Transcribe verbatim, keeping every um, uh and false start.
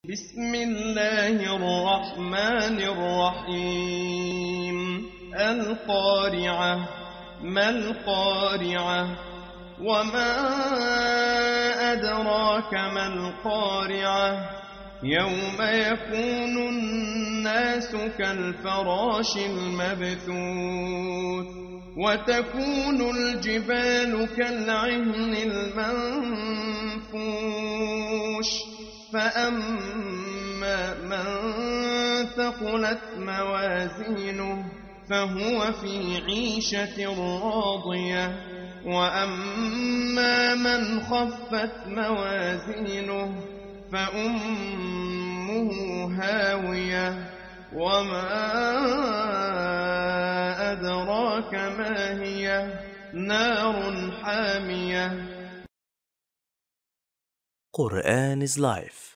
بسم الله الرحمن الرحيم القارعة ما القارعة وما أدراك ما القارعة يوم يكون الناس كالفراش المبثوث وتكون الجبال كالعهن المنفوش فأما من ثقلت موازينه فهو في عيشة راضية وأما من خفت موازينه فأمه هاوية وما أدراك ما هي نار حامية. قرآن is life.